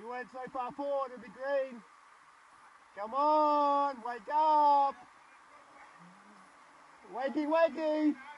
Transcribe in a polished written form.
You went so far forward, it'll be green. Come on, wake up. Wakey, wakey.